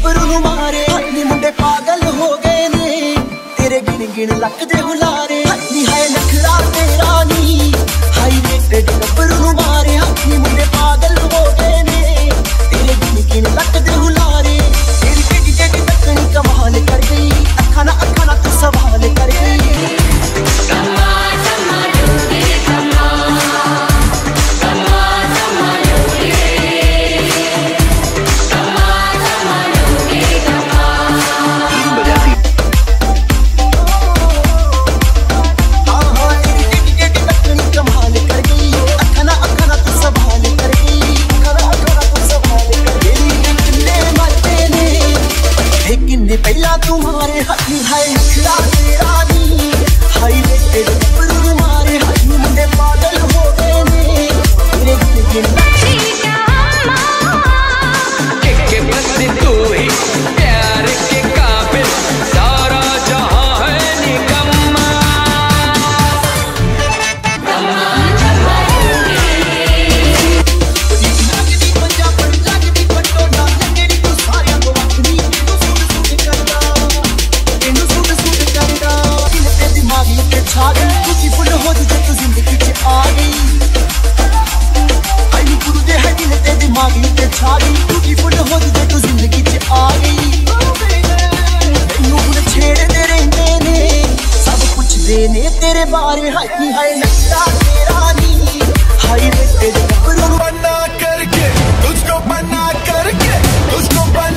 गब्बरू नू मारे नी मुंडे पागल हो गए ने तेरे गिन गिन लक दे हुलारे नी है नखरा तेरा नी हाय रे तेरे गब्बरू नू मारे नी मुंडे पागल हो गए ने तेरे गिन गिन लक दे हुलारे तेरी टेडी टेडी तकनी कमाल कर गई अखा ना तू सवाल कर गई पहला तुम्हारे हाथी है नखरा तेरा नी हाय रे तेरे गब्बरू नू मारे हाथी मुंडे पागल हो गए ने तेरे गिन के बस तू ही प्यार के काबिल सारा जहां है निकम्मा लगदी पंजाब लगदी पटोला लगदी तू सारिया को वखनी तुझी फुल हो जे तू जिंदगी च आ गई आई गुरु दे है दिल ते दिमागी ते छा गई तुझी फुल हो जे तू जिंदगी च आ गई तैनू हुण छेड़दे रहिंदे ने सब पुछदे ने तेरे बारे हाय नखरा तेरा नी हाय रे तेरे गब्बरू नू बना करके तुझको बना